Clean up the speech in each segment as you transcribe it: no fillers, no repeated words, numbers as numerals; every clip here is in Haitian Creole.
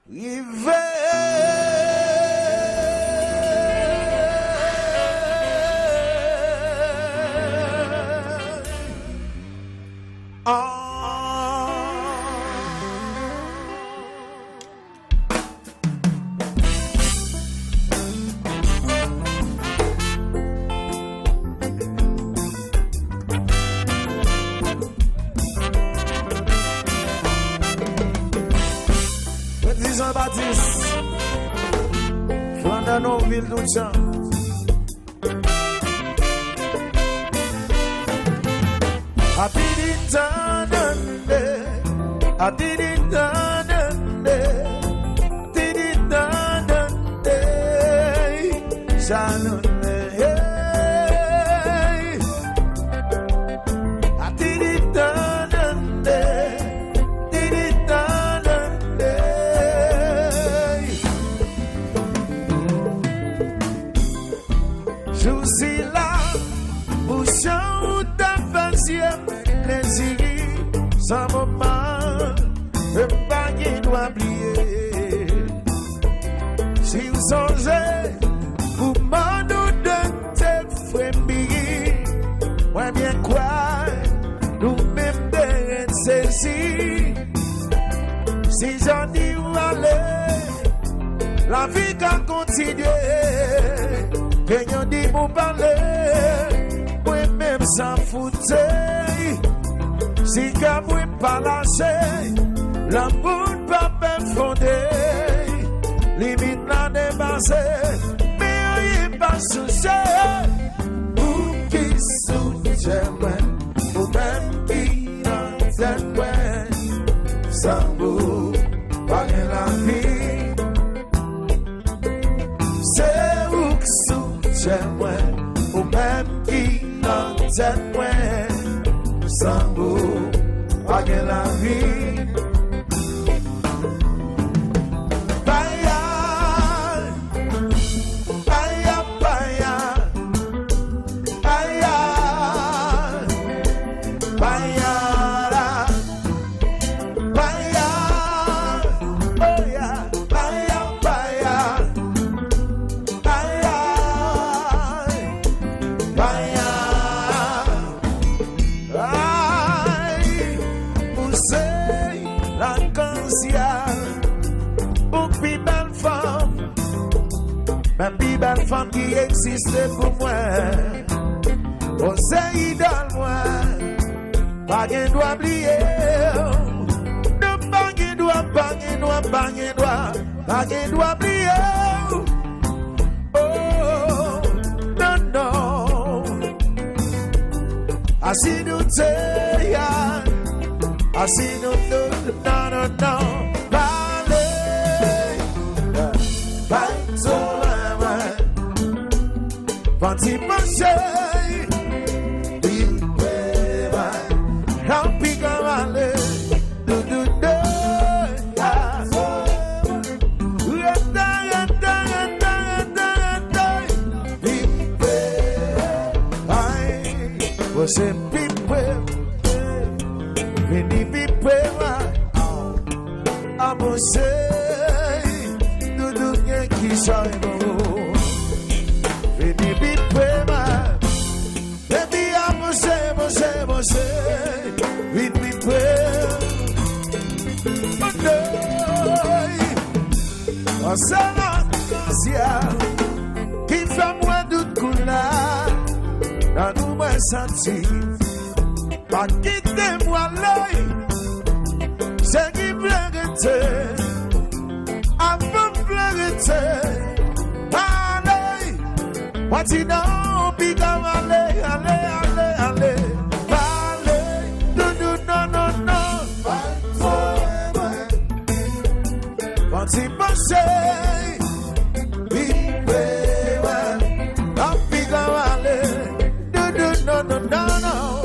Jean-Baptiste, Flandano, ville d'Outchan. I didn't sans moment, le bagage doit oublier. Si vous songez, vous m'en de tes frémilles, moi bien quoi, nous-mêmes de saisir. Si j'en dis où aller, la vie va continuer. Que y'en dit vous parler, moi-même s'en foutre. Si Gamou pas lâché, l'amour pas fondé, limite la dépassé, mais il pas soucié. Ou qui soutient, ou même qui n'entend, sans vous, pas la vie. C'est où qui soutient, ou même qui n'entend, sans vous, pas la vie. Baya, baya, baya, baya, baya, baya, oh yeah, baya, baya, baya, baya. Ma plus belle femme qui existe pour moi, on idole moi, pas qu'un doit oublier, pas qu'un doit oublier, oh, non, non, assis nous t'es, assis nous, non, non, non, Fanti manche, bimba, rampi kamale, do do do, bimba, ai, você bimba, veni bimba, a você, do do que sai bom. Você, vem me ver, você não cansia, que faz muito cular, na numa santi, para que tem uma lei, segue plante, a plante, a lei, what you know, become a lei, a lei, a lei, a lei. Si passei, viveva, não fica vale, no, no, no, no, no.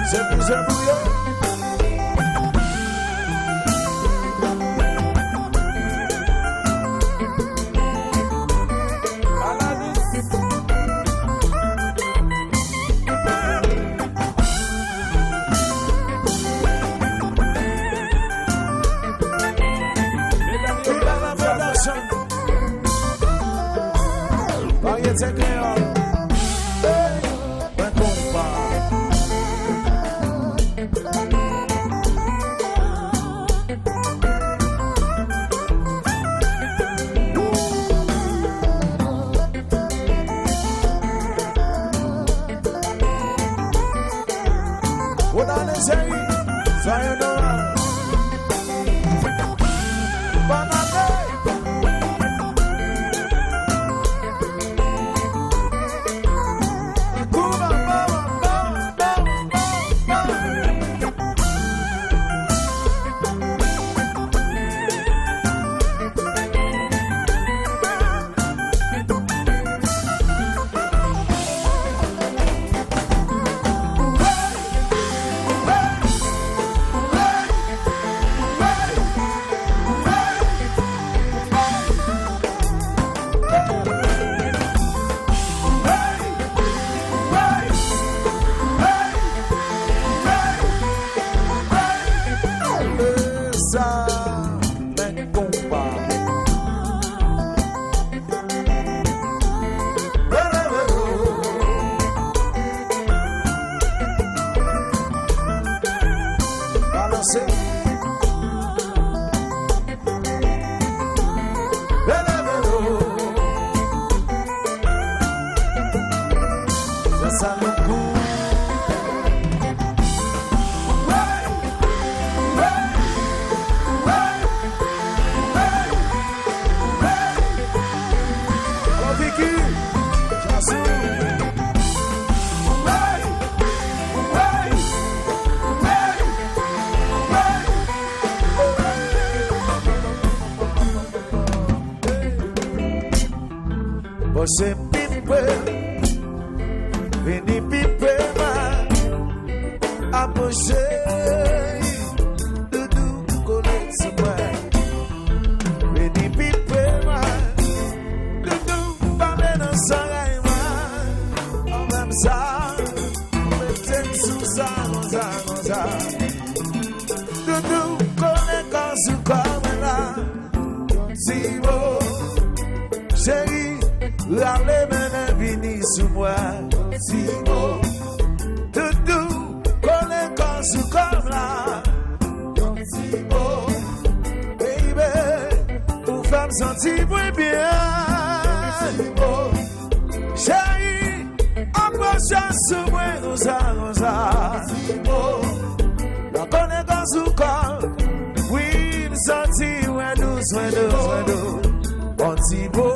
C'est plus un bouillon. C'est créole. Un combat. On a les séries, soyons noirs. Você pipe, vini pipe ma, apose, dudu kole sumwe. Vini pipe ma, dudu pame no sangay ma, même ça, meten sou sa gonza. Dudu kone kansu kamela, sibo, chéri. Allez, maintenant, vini sous moi, si beau. Doudou, collé comme là, si beau. Baby, pour faire me sentir bien, si beau. Chérie, approche sous moi, rosa, si beau. La connaît dans son corps, oui, me sentir, ouais, douce. Bon, si beau.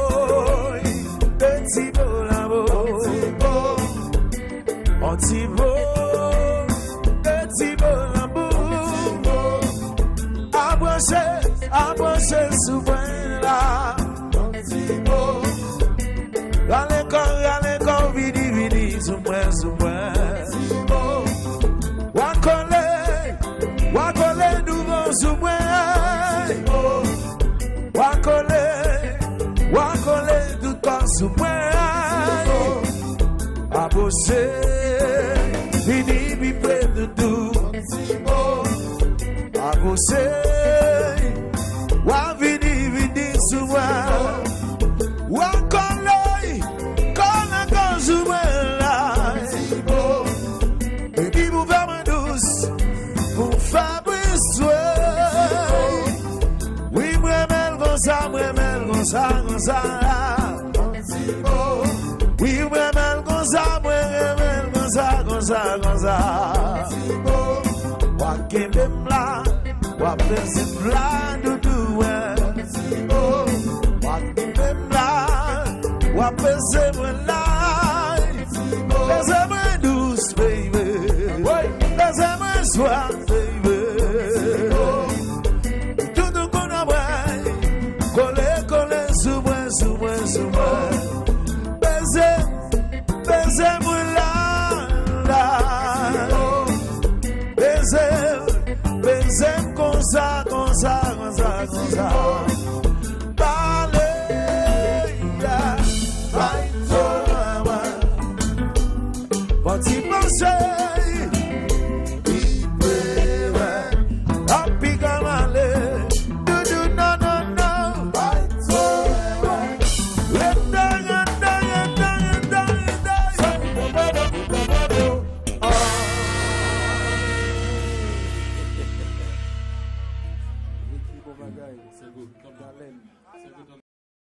Antibo, abranché souvent là. Antibo, allez quand vini, souvent. Antibo, wakole, nouveau souvent. Wakole, tout temps souvent. Abranché. Vini mi prende tu, a você, wa vini suwa, wa koloi, kona konsuela, baby vous vraiment douce, pour Fabrice, oui m'remel gonza, oui m'remel gonza. Wakembe mla, wapese mla duduwe. Wakembe mla, wapese mla. Laisse-moi douce, baby. Laisse-moi soir, baby. Tout nous connaît, collé, sous moi. Baise-moi là.